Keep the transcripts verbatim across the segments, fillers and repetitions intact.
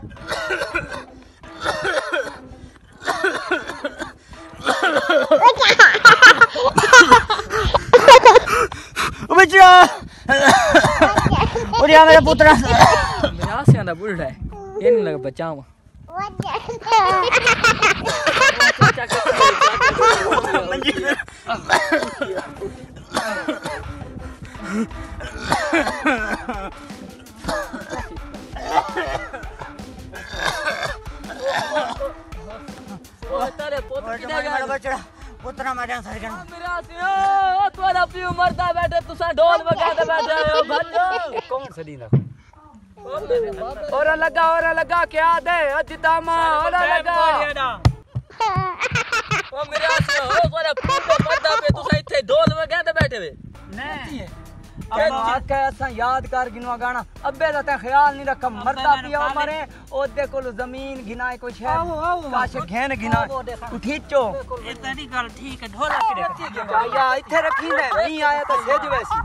बच्चा उड़िया मेरा पुत्र मेरा से आंदा बुढ़ा है ये नहीं लगा बचाऊं तेरे पुत्र किधर गया बच्चा पुत्र मारे सरगन मेरा से ओ तोरा पियो मरदा बैठे तुसा ढोल बजाते बैठे हो भल्लो कौन सा दीना और लगा और लगा क्या दे अजितामा और लगा ओ मेरा से ओ तोरा पियो मरदा पे तुसा इथे ढोल बजाते बैठे वे नहीं अब कैसा याद कर गिनवा गाना अबे ता ख्याल नहीं रखा मरदा पिया मरे ओदे कोल जमीन गिनाए कोई है काश घेन गिना उठीचो ये तेरी गल ठीक है ढोला के या इथे रखी ने नहीं आया तो सेज वैसी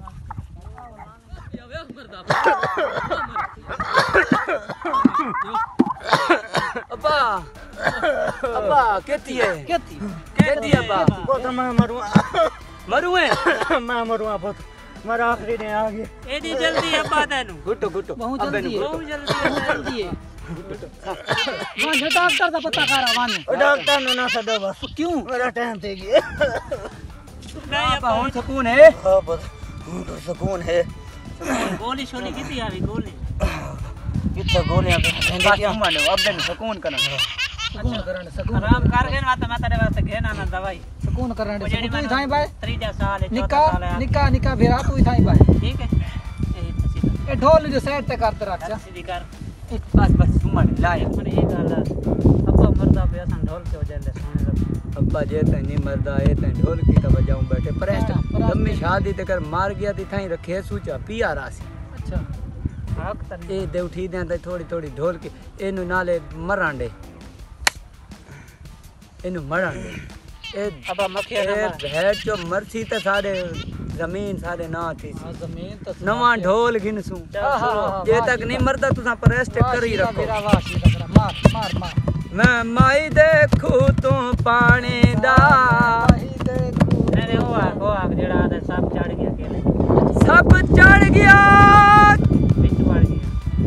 अब्बा अब्बा केती है केती केती अब्बा पुत्र मैं मरूं मरूं है मैं मरूं पुत्र मेरा आखिरी ने आ गया एडी जल्दी अब्बा तेनु गुटो गुटो बहुत जल्दी बहुत जल्दी जल्दी है वहां डॉक्टर का पता करा वाने डॉक्टर ने ना सदो बस क्यों मेरा टाइम दे गया नहीं अब्बा हुन सुकून है हां बस हुन तो सुकून है गोली शोली कितनी आवी गोली कितना गोलियां देंगे क्या मानो अब दिन सुकून करना सुकून करने सुकून आराम कर गए माता माता रे वास्ते घेना ना दवाई सुकून करने सुकून थाई भाई त्रीजा साल है निका निका निका भेरा तू थाई भाई ठीक है ए ढोल जो सेट ते करते रख सीधी कर बस बस सुमन लाए मन ये गाल अब्बा मरदा पे असन ढोल के वजह ले सोने लग अब्बा जे त नहीं मरदा ए त ढोल की त बजाऊं बैठे प्रेस्ट लम्मी शादी ते कर मार गया ती थाई रखे सूचा पिया रासी अच्छा हक त ए दे उठी दे त थोड़ी थोड़ी ढोल के एनु नाले मरांडे एनु मरांडे ए अब्बा मखिया ना भेड़ जो मरसी त सारे जमीन सारे ना थी जमीन तो नवा ढोल गिनसू जे तक नहीं मरदा तुसा प्रेस्ट कर ही रखो मेरा वास मार मार मार मैं माई देखू तू पानी दा माई देखू अरे हो आ हो आ जेड़ा आदे सब चढ़ गया केले सब चढ़ गया बिच पड़ गया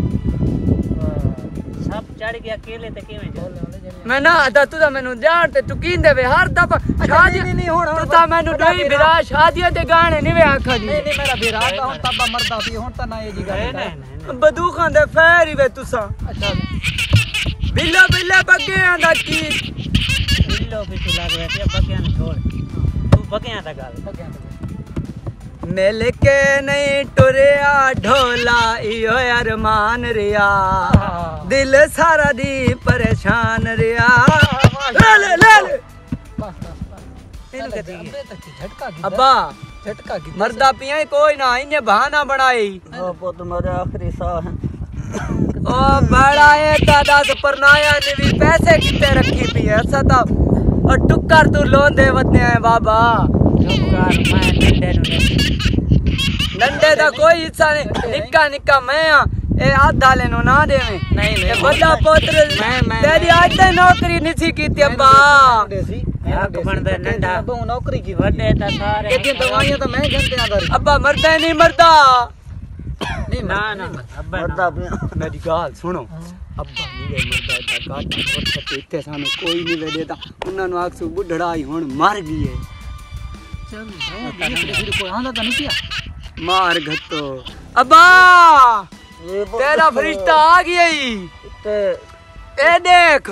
सब चढ़ गया केले ते केवे मैं ना आदा तुदा मेनू जान ते चुकीन देवे हर दफा शादी नहीं नहीं हुन तुदा मेनू डोई बिरा शादियां दे गाने नहीं वे आखा दी नहीं नहीं मेरा बिरा दा हुन तबा मरदा पी हुन ता ना ये जी गल नहीं बदूखां दे फैर ही वे तुसा अच्छा बिल्ला बिल्ला बगियां दा की बिल्लो भी तू लाग वे बगियां छोड़ तू बगियां दा गल बगियां दा मिल के नहीं टुरिया ढोला इयो अरमान रिया दिल सारा दी परेशान रिया ले ले ले बस बस झटका अब्बा झटका मरदा पिया कोई ना इने बहाना बनाई ओ पुत मेरे आखिरी साह ओ बड़ा ए दादा परनाया ने भी पैसे किते रखी पी है सदा और टुक्कर तू लोंदे वदने है बाबा टुक्कर मैं डंडे नु डंडे दा कोई हिस्सा नहीं निक्का निक्का मैं आ ए आधा लेनो ना देवे नहीं नहीं बड़ा पुत्र मैं मैं तेरी आज तक नौकरी नहीं कीती अब्बा हक बनदा नंडा बहु नौकरी की वडे ता सारे के दवाइयां तो मैं घंटे आंदा अब्बा मरदा नहीं मरदा नहीं ना ना अब्बा मरदा मेरी गाल सुनो अब्बा नहीं मरदा दा काट और सते इत्ते सामने कोई नहीं वे देता उन्हां नु आखसू बुढ़ड़ा ही हुन मर गई है चल फिर कोई आंदा तो नहीं किया मार घत्तो अब्बा तेरा फरिश्ता आ गया ही ए देख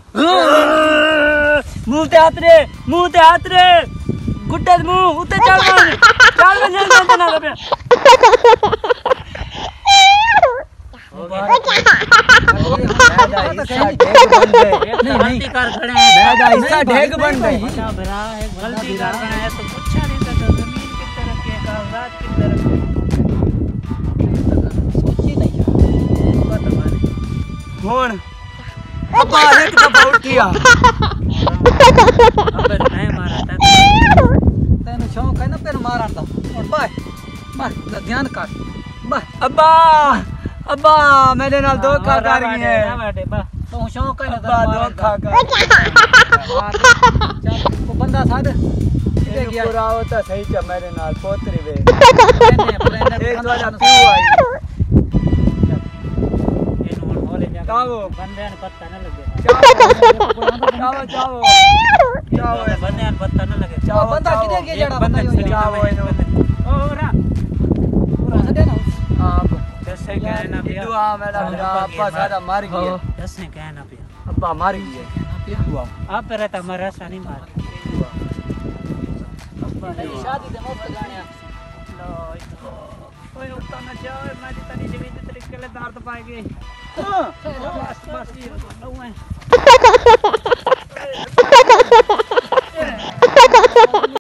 मुंह ते हाथ रे मुंह ते हाथ रे गुड्डे मुंह उते चल चल चल चल ना लबे गलती कर खड़े हैं बैजा हिस्सा ढेग बन गए भरा है गलती कर खड़े हैं तो पूछा नहीं था जमीन कितने रखे कागजात कितने रखे सोची नहीं हुन अब्बा एक दफा उठिया अबे नहीं मारा था तेनु शौक है ना तेनु मारन दा और बाय बाय ध्यान काट बाय अब्बा अब्बा मेरे नाल धोखा कर गई है तू शौक है अब्बा धोखा कर वो बंदा साड किथे गया पूरा होता सही च मेरे नाल पोतरी वे एक वाला पियो आई एनु हुन होले जा चावो बंदे ने पत्ता न लगे चावो चावो चावो बंदे ने पत्ता न लगे चावो बंदा किथे गया जड़ा बंदा चावो इनो ओरा पूरा सदे ना आप दसे कहना पिया दुआ मेरा अब्बा सादा मर गया दसे कहना पिया अब्बा मर गया दुआ आप पे रहता मरा सा नहीं मार शादी दे मुफ्त गाने लो ओए उठता ना जाओ मैं तनी जमीन तरीके ले दर्द पाए गए हां बस बस ये